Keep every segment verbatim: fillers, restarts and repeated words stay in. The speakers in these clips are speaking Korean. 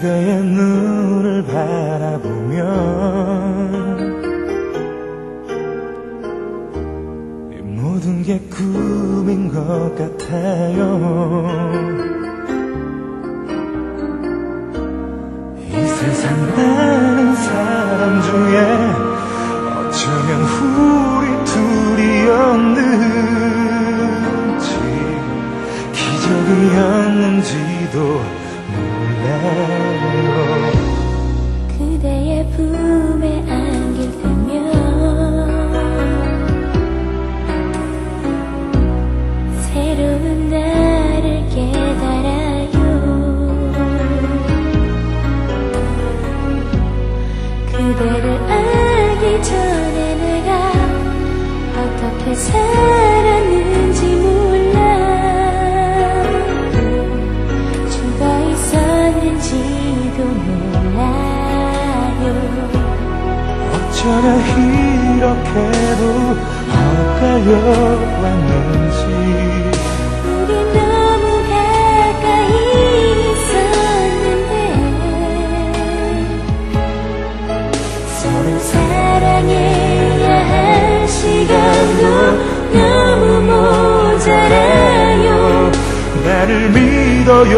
그대의 눈을 바라보면 이 모든 게 꿈인 것 같아요. 이 세상 많은 사람 중에 어쩌면 우리 둘이었는지 기적이었는지도 몰라요. 그대의 품에 안길 때면 새로운 나를 깨달아요. 그대를 알기 전에 내가 어떻게 살았는지 몰라. 죽어 있었는지도 몰라요. 어쩌다 이렇게도 엇갈려 왔는지. 우리 너무 가까이 있었는데 서로 사랑해야 할 시간도 너무 모자라요. 나를 믿어요.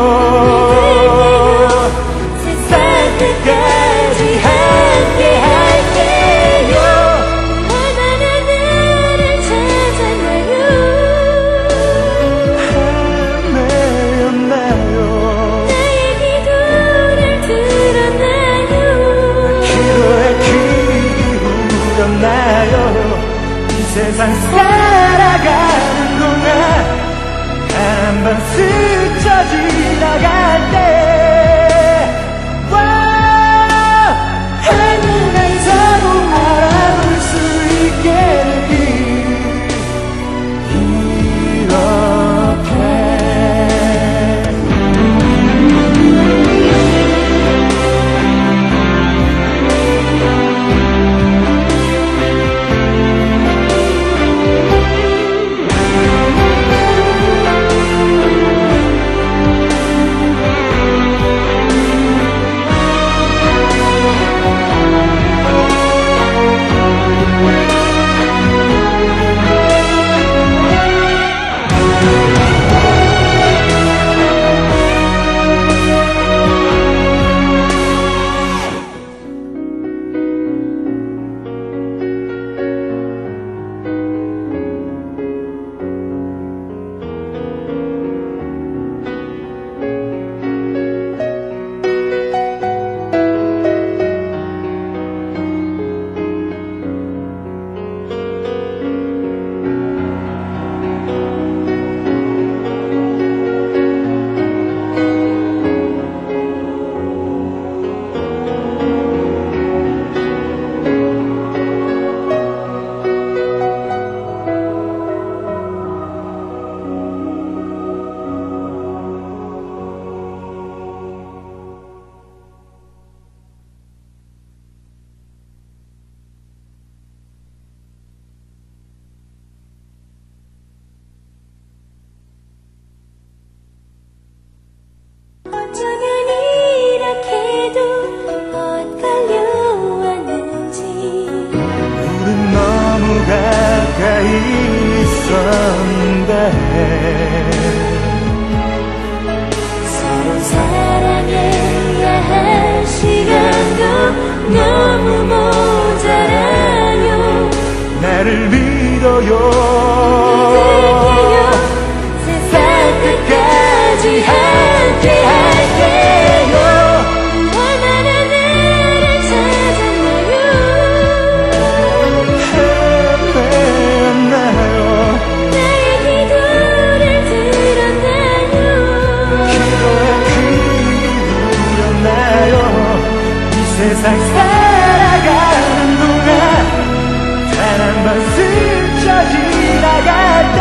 세상 끝까지 함께 할게요. 얼마나 나를 찾았나요? 헤매였나요? 나의 기도를 들었나요? 기도에 귀 기울였나요? 이 세상 살아가는 동안 단 한 번 스쳐 지나갈 때 한눈에 서로 알아볼 수 있게 되길 이렇게. 어쩌면 이렇게도 엇갈려 왔는지. 우린 너무 가까이 있었는데 서로 사랑해야 할 시간도 너무 모자라요. 나를 믿어요. 세상 끝까지 함께 할게요. 얼마나 나를 찾았나요? 헤매였나요? 나의 기도를 들었나요? 기도에 귀 기울였나요? 이 세상 살아가는 동안 단 한 번 스쳐 지나갈 때